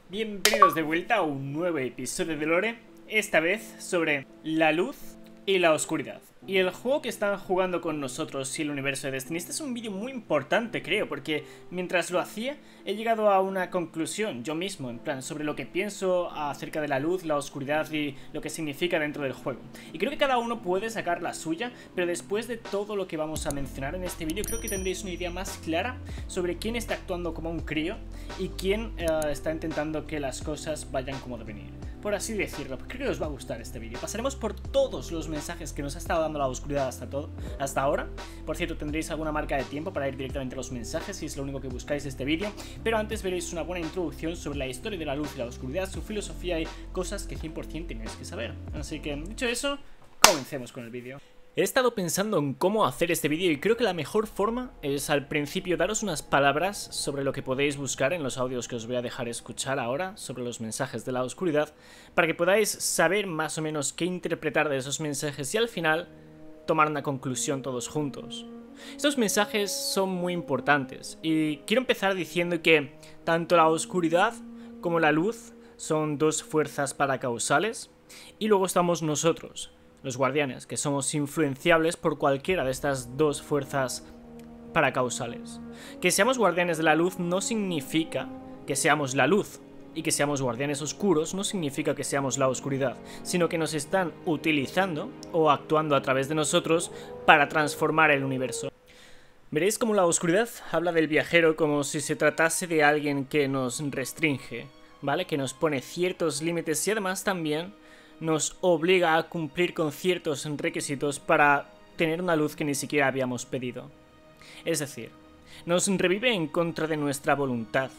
Bienvenidos de vuelta a un nuevo episodio de Lore, esta vez sobre la luz y la oscuridad. Y el juego que están jugando con nosotros y el universo de Destiny. Este es un vídeo muy importante, creo, porque mientras lo hacía he llegado a una conclusión yo mismo, en plan, sobre lo que pienso acerca de la luz, la oscuridad y lo que significa dentro del juego. Y creo que cada uno puede sacar la suya, pero después de todo lo que vamos a mencionar en este vídeo, creo que tendréis una idea más clara sobre quién está actuando como un crío y quién está intentando que las cosas vayan como deben ir. Por así decirlo, creo que os va a gustar este vídeo. Pasaremos por todos los mensajes que nos ha estado dando la oscuridad hasta ahora. Por cierto, tendréis alguna marca de tiempo para ir directamente a los mensajes si es lo único que buscáis de este vídeo. Pero antes veréis una buena introducción sobre la historia de la luz y la oscuridad, su filosofía y cosas que 100% tenéis que saber. Así que, dicho eso, comencemos con el vídeo. He estado pensando en cómo hacer este vídeo y creo que la mejor forma es al principio daros unas palabras sobre lo que podéis buscar en los audios que os voy a dejar escuchar ahora sobre los mensajes de la oscuridad, para que podáis saber más o menos qué interpretar de esos mensajes y al final tomar una conclusión todos juntos. Estos mensajes son muy importantes y quiero empezar diciendo que tanto la oscuridad como la luz son dos fuerzas paracausales y luego estamos nosotros, los guardianes, que somos influenciables por cualquiera de estas dos fuerzas paracausales. Que seamos guardianes de la luz no significa que seamos la luz, y que seamos guardianes oscuros no significa que seamos la oscuridad, sino que nos están utilizando o actuando a través de nosotros para transformar el universo. Veréis cómo la oscuridad habla del viajero como si se tratase de alguien que nos restringe, ¿vale? Que nos pone ciertos límites y además también nos obliga a cumplir con ciertos requisitos para tener una luz que ni siquiera habíamos pedido. Es decir, nos revive en contra de nuestra voluntad.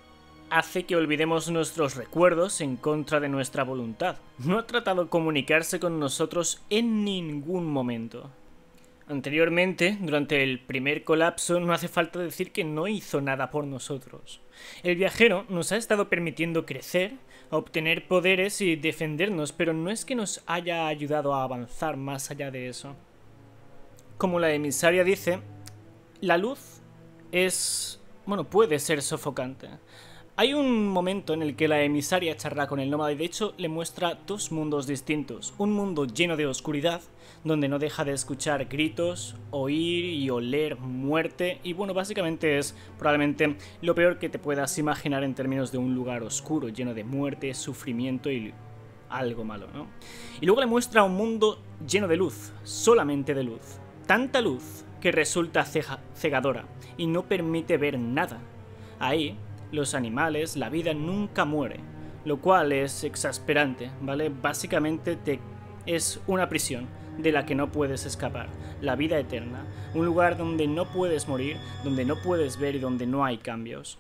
Hace que olvidemos nuestros recuerdos en contra de nuestra voluntad. No ha tratado de comunicarse con nosotros en ningún momento. Anteriormente, durante el primer colapso, no hace falta decir que no hizo nada por nosotros. El viajero nos ha estado permitiendo crecer, obtener poderes y defendernos, pero no es que nos haya ayudado a avanzar más allá de eso. Como la emisaria dice, la luz puede ser sofocante. Hay un momento en el que la emisaria charla con el nómada y de hecho le muestra dos mundos distintos. Un mundo lleno de oscuridad, donde no deja de escuchar gritos, oír y oler muerte. Y bueno, básicamente es probablemente lo peor que te puedas imaginar en términos de un lugar oscuro, lleno de muerte, sufrimiento y algo malo, ¿no? Y luego le muestra un mundo lleno de luz, solamente de luz. Tanta luz que resulta cegadora y no permite ver nada. Ahí los animales, la vida nunca muere, lo cual es exasperante, ¿vale? Básicamente es una prisión de la que no puedes escapar, la vida eterna, un lugar donde no puedes morir, donde no puedes ver y donde no hay cambios.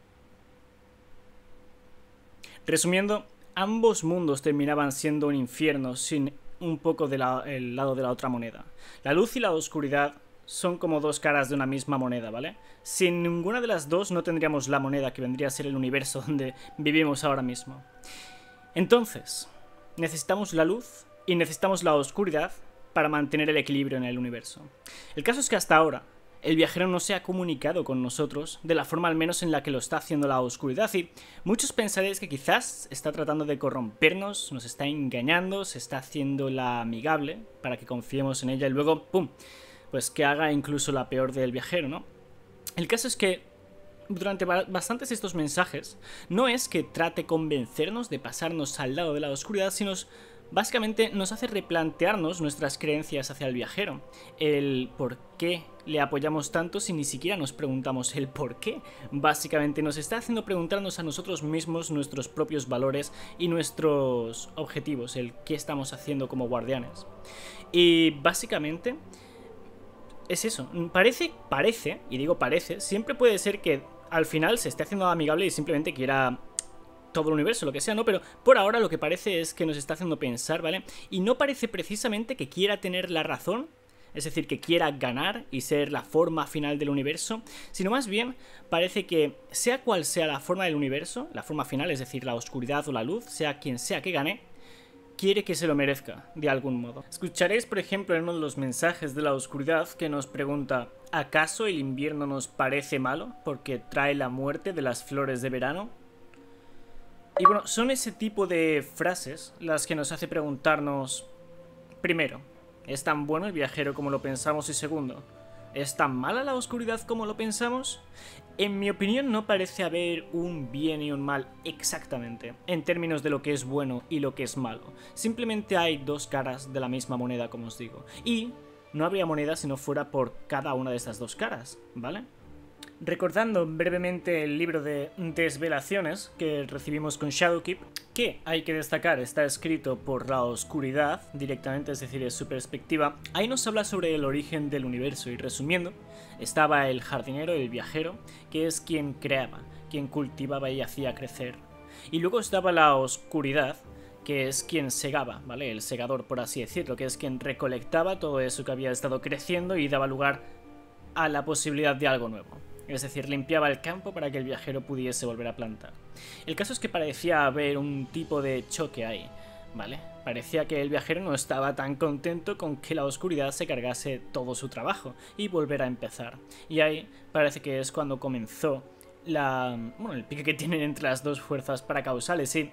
Resumiendo, ambos mundos terminaban siendo un infierno sin un poco del lado de la otra moneda. La luz y la oscuridad son como dos caras de una misma moneda, ¿vale? Sin ninguna de las dos no tendríamos la moneda que vendría a ser el universo donde vivimos ahora mismo. Entonces, necesitamos la luz y necesitamos la oscuridad para mantener el equilibrio en el universo. El caso es que hasta ahora el viajero no se ha comunicado con nosotros de la forma al menos en la que lo está haciendo la oscuridad y muchos pensaréis que quizás está tratando de corrompernos, nos está engañando, se está haciendo la amigable para que confiemos en ella y luego ¡pum!, pues que haga incluso la peor del viajero, ¿no? El caso es que durante bastantes de estos mensajes no es que trate convencernos de pasarnos al lado de la oscuridad, sino básicamente nos hace replantearnos nuestras creencias hacia el viajero. El por qué le apoyamos tanto si ni siquiera nos preguntamos el por qué. Básicamente nos está haciendo preguntarnos a nosotros mismos nuestros propios valores y nuestros objetivos, el qué estamos haciendo como guardianes. Y básicamente es eso, parece, y digo parece, siempre puede ser que al final se esté haciendo amigable y simplemente quiera todo el universo, lo que sea, ¿no? Pero por ahora lo que parece es que nos está haciendo pensar, ¿vale? Y no parece precisamente que quiera tener la razón, es decir, que quiera ganar y ser la forma final del universo, sino más bien parece que sea cual sea la forma del universo, la forma final, es decir, la oscuridad o la luz, sea quien sea que gane, quiere que se lo merezca, de algún modo. Escucharéis, por ejemplo, en uno de los mensajes de la oscuridad que nos pregunta: ¿acaso el invierno nos parece malo porque trae la muerte de las flores de verano? Y bueno, son ese tipo de frases las que nos hace preguntarnos, primero, ¿es tan bueno el viajero como lo pensamos? Y segundo, ¿es tan mala la oscuridad como lo pensamos? En mi opinión no parece haber un bien y un mal exactamente, en términos de lo que es bueno y lo que es malo. Simplemente hay dos caras de la misma moneda, como os digo. Y no habría moneda si no fuera por cada una de estas dos caras, ¿vale? Recordando brevemente el libro de Desvelaciones que recibimos con Shadowkeep, que hay que destacar está escrito por la oscuridad directamente, es decir, es su perspectiva, ahí nos habla sobre el origen del universo y resumiendo, estaba el jardinero, el viajero, que es quien creaba, quien cultivaba y hacía crecer. Y luego estaba la oscuridad, que es quien segaba, ¿vale? El segador, por así decirlo, que es quien recolectaba todo eso que había estado creciendo y daba lugar a la posibilidad de algo nuevo. Es decir, limpiaba el campo para que el viajero pudiese volver a plantar. El caso es que parecía haber un tipo de choque ahí, ¿vale? Parecía que el viajero no estaba tan contento con que la oscuridad se cargase todo su trabajo y volver a empezar. Y ahí parece que es cuando comenzó el pique que tienen entre las dos fuerzas paracausales. Y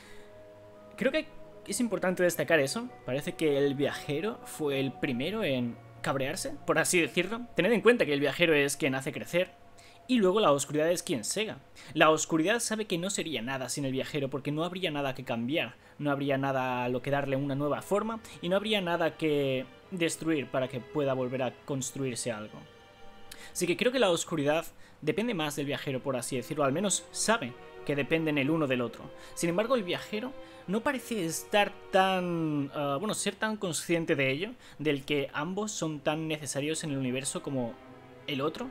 creo que es importante destacar eso. Parece que el viajero fue el primero en cabrearse, por así decirlo. Tened en cuenta que el viajero es quien hace crecer y luego la oscuridad es quien sega. La oscuridad sabe que no sería nada sin el viajero porque no habría nada que cambiar, no habría nada a lo que darle una nueva forma y no habría nada que destruir para que pueda volver a construirse algo. Así que creo que la oscuridad depende más del viajero, por así decirlo, al menos sabe que dependen el uno del otro. Sin embargo, el viajero no parece estar tan... ser tan consciente de ello, del que ambos son tan necesarios en el universo como el otro,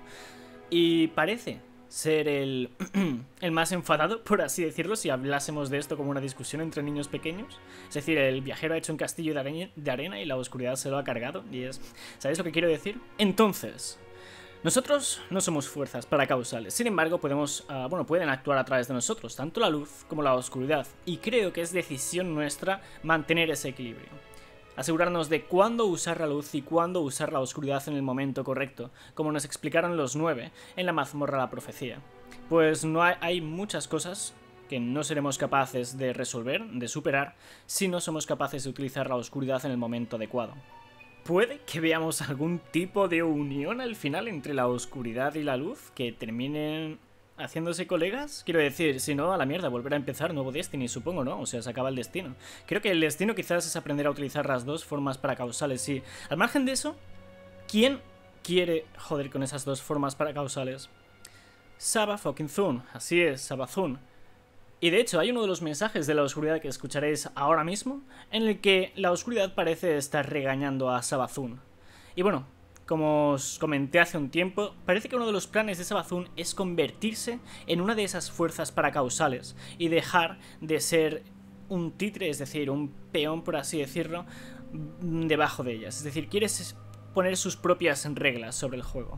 y parece ser el más enfadado, por así decirlo, si hablásemos de esto como una discusión entre niños pequeños. Es decir, el viajero ha hecho un castillo de arena y la oscuridad se lo ha cargado, y es... ¿Sabéis lo que quiero decir? Entonces... nosotros no somos fuerzas paracausales, sin embargo pueden actuar a través de nosotros, tanto la luz como la oscuridad, y creo que es decisión nuestra mantener ese equilibrio. Asegurarnos de cuándo usar la luz y cuándo usar la oscuridad en el momento correcto, como nos explicaron los 9 en la mazmorra la profecía. Pues hay muchas cosas que no seremos capaces de resolver, de superar, si no somos capaces de utilizar la oscuridad en el momento adecuado. Puede que veamos algún tipo de unión al final entre la oscuridad y la luz, que terminen haciéndose colegas. Quiero decir, si no, a la mierda, volver a empezar nuevo Destiny, supongo, ¿no? O sea, se acaba el destino. Creo que el destino quizás es aprender a utilizar las dos formas paracausales, y al margen de eso, ¿quién quiere joder con esas dos formas paracausales? Saba fucking Thun, así es, Sabazun. Y de hecho hay uno de los mensajes de la oscuridad que escucharéis ahora mismo, en el que la oscuridad parece estar regañando a Sabazun. Y bueno, como os comenté hace un tiempo, parece que uno de los planes de Sabazun es convertirse en una de esas fuerzas paracausales y dejar de ser un títere, es decir, un peón, por así decirlo, debajo de ellas. Es decir, quiere poner sus propias reglas sobre el juego.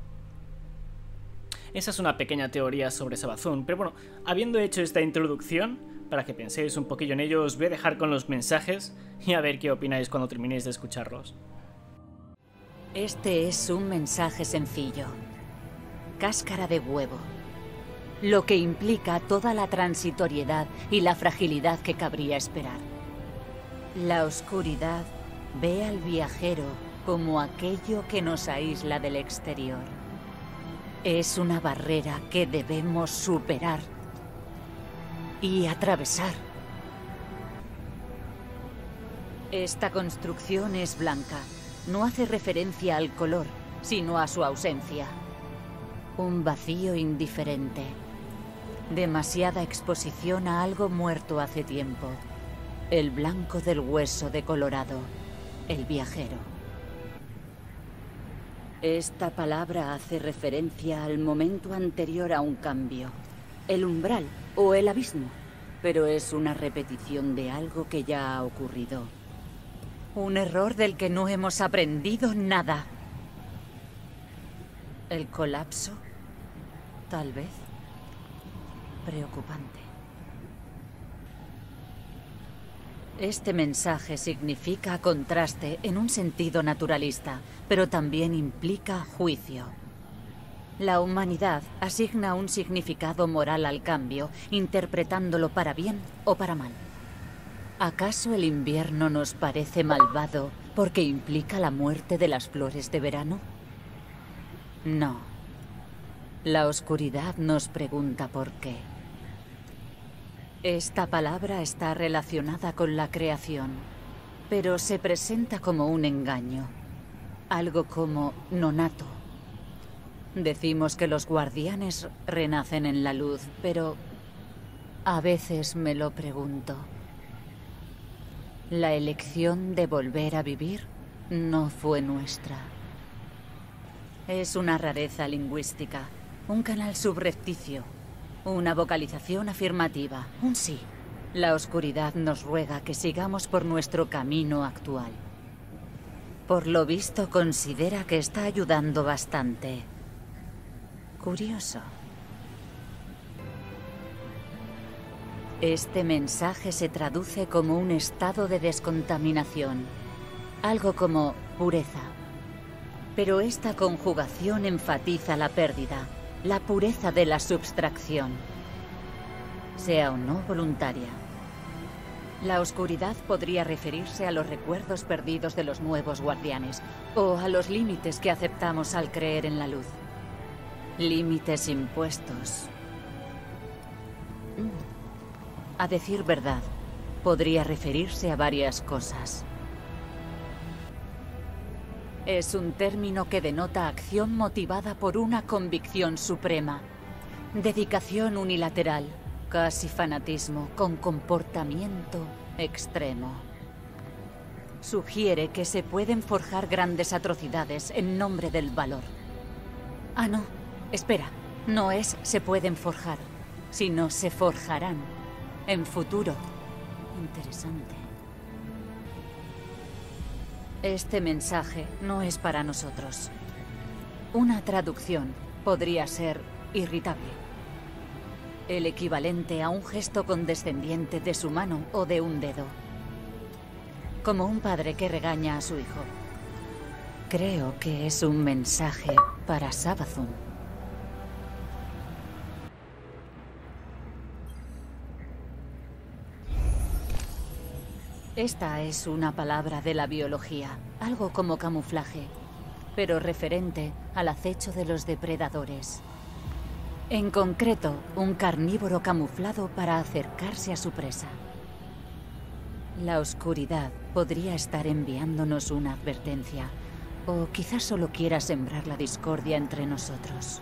Esa es una pequeña teoría sobre Sabazun, pero bueno, habiendo hecho esta introducción, para que penséis un poquillo en ello, os voy a dejar con los mensajes y a ver qué opináis cuando terminéis de escucharlos. Este es un mensaje sencillo. Cáscara de huevo. Lo que implica toda la transitoriedad y la fragilidad que cabría esperar. La oscuridad ve al viajero como aquello que nos aísla del exterior. Es una barrera que debemos superar y atravesar. Esta construcción es blanca. No hace referencia al color, sino a su ausencia. Un vacío indiferente. Demasiada exposición a algo muerto hace tiempo. El blanco del hueso decolorado. El viajero. Esta palabra hace referencia al momento anterior a un cambio. El umbral o el abismo. Pero es una repetición de algo que ya ha ocurrido. Un error del que no hemos aprendido nada. El colapso, tal vez. Preocupante. Este mensaje significa contraste en un sentido naturalista, pero también implica juicio. La humanidad asigna un significado moral al cambio, interpretándolo para bien o para mal. ¿Acaso el invierno nos parece malvado porque implica la muerte de las flores de verano? No. La oscuridad nos pregunta por qué. Esta palabra está relacionada con la creación, pero se presenta como un engaño. Algo como nonato. Decimos que los guardianes renacen en la luz, pero a veces me lo pregunto. La elección de volver a vivir no fue nuestra. Es una rareza lingüística, un canal subrepticio, una vocalización afirmativa, un sí. La oscuridad nos ruega que sigamos por nuestro camino actual. Por lo visto, considera que está ayudando bastante. Curioso. Este mensaje se traduce como un estado de descontaminación, algo como pureza. Pero esta conjugación enfatiza la pérdida, la pureza de la subtracción, sea o no voluntaria. La oscuridad podría referirse a los recuerdos perdidos de los nuevos guardianes, o a los límites que aceptamos al creer en la luz. Límites impuestos. A decir verdad, podría referirse a varias cosas. Es un término que denota acción motivada por una convicción suprema, dedicación unilateral, casi fanatismo, con comportamiento extremo. Sugiere que se pueden forjar grandes atrocidades en nombre del valor. Ah, no, espera, no es se pueden forjar, sino se forjarán en futuro. Interesante. Este mensaje no es para nosotros. Una traducción podría ser irritable. El equivalente a un gesto condescendiente de su mano o de un dedo. Como un padre que regaña a su hijo. Creo que es un mensaje para Savathûn. Esta es una palabra de la biología, algo como camuflaje, pero referente al acecho de los depredadores. En concreto, un carnívoro camuflado para acercarse a su presa. La oscuridad podría estar enviándonos una advertencia, o quizás solo quiera sembrar la discordia entre nosotros.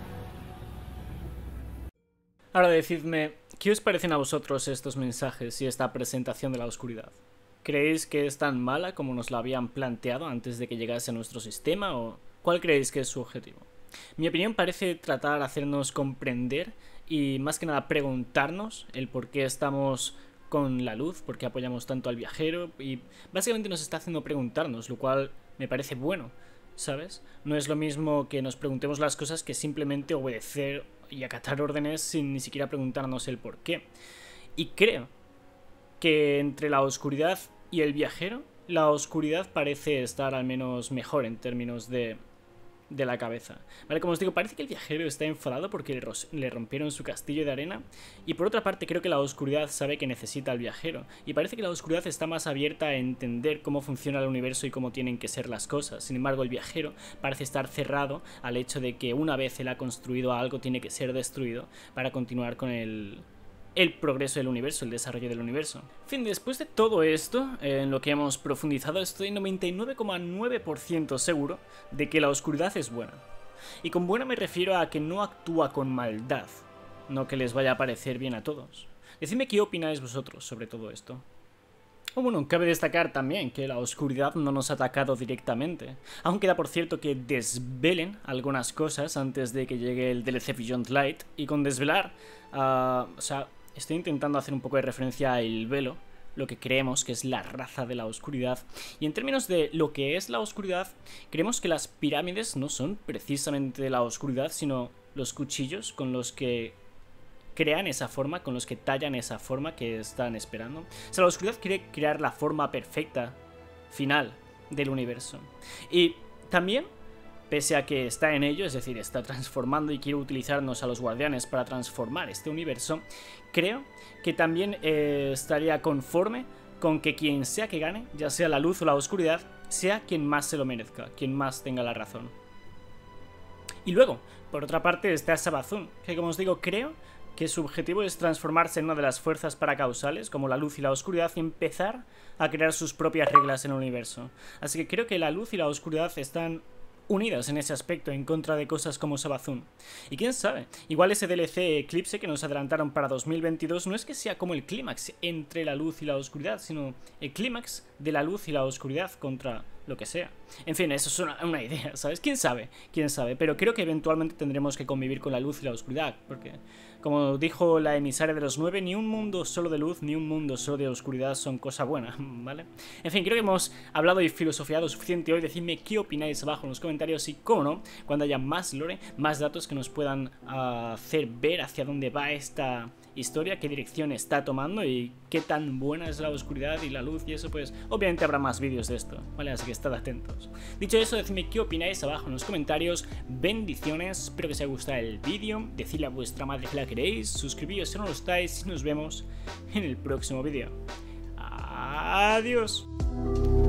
Ahora decidme, ¿qué os parecen a vosotros estos mensajes y esta presentación de la oscuridad? ¿Creéis que es tan mala como nos la habían planteado antes de que llegase a nuestro sistema, o cuál creéis que es su objetivo? Mi opinión parece tratar de hacernos comprender y más que nada preguntarnos el por qué estamos con la luz, por qué apoyamos tanto al viajero, y básicamente nos está haciendo preguntarnos, lo cual me parece bueno, ¿sabes? No es lo mismo que nos preguntemos las cosas que simplemente obedecer y acatar órdenes sin ni siquiera preguntarnos el por qué. Y creo que entre la oscuridad y el viajero, la oscuridad parece estar al menos mejor en términos de la cabeza. Vale, como os digo, parece que el viajero está enfadado porque le rompieron su castillo de arena, y por otra parte creo que la oscuridad sabe que necesita al viajero, y parece que la oscuridad está más abierta a entender cómo funciona el universo y cómo tienen que ser las cosas. Sin embargo, el viajero parece estar cerrado al hecho de que una vez él ha construido algo tiene que ser destruido para continuar con el progreso del universo, el desarrollo del universo. En fin, después de todo esto, en lo que hemos profundizado, estoy 99,9% seguro de que la oscuridad es buena. Y con buena me refiero a que no actúa con maldad, no que les vaya a parecer bien a todos. Decidme qué opináis vosotros sobre todo esto. O bueno, cabe destacar también que la oscuridad no nos ha atacado directamente. Aún queda por cierto que desvelen algunas cosas antes de que llegue el DLC Beyond Light. Y con desvelar, estoy intentando hacer un poco de referencia al velo, lo que creemos que es la raza de la oscuridad. Y en términos de lo que es la oscuridad, creemos que las pirámides no son precisamente la oscuridad, sino los cuchillos con los que crean esa forma, con los que tallan esa forma que están esperando. O sea, la oscuridad quiere crear la forma perfecta, final, del universo. Y también pese a que está en ello, es decir, está transformando y quiere utilizarnos a los guardianes para transformar este universo, creo que también estaría conforme con que quien sea que gane, ya sea la luz o la oscuridad, sea quien más se lo merezca, quien más tenga la razón. Y luego, por otra parte, está Savathûn, que como os digo, creo que su objetivo es transformarse en una de las fuerzas paracausales, como la luz y la oscuridad, y empezar a crear sus propias reglas en el universo. Así que creo que la luz y la oscuridad están unidas en ese aspecto, en contra de cosas como Savathûn. Y quién sabe, igual ese DLC Eclipse que nos adelantaron para 2022 no es que sea como el clímax entre la luz y la oscuridad, sino el clímax de la luz y la oscuridad contra lo que sea. En fin, eso es una idea, ¿sabes? ¿Quién sabe? ¿Quién sabe? Pero creo que eventualmente tendremos que convivir con la luz y la oscuridad, porque, como dijo la emisaria de los 9, ni un mundo solo de luz ni un mundo solo de oscuridad son cosa buena, ¿vale? En fin, creo que hemos hablado y filosofiado suficiente hoy. Decidme qué opináis abajo en los comentarios y, cómo no, cuando haya más lore, más datos que nos puedan hacer ver hacia dónde va esta historia, qué dirección está tomando y qué tan buena es la oscuridad y la luz y eso, pues obviamente habrá más vídeos de esto, ¿vale? Así que estad atentos. Dicho eso, decidme qué opináis abajo en los comentarios. Bendiciones, espero que os haya gustado el vídeo, decidle a vuestra madre que la queréis, suscribíos si no lo estáis y nos vemos en el próximo vídeo. Adiós.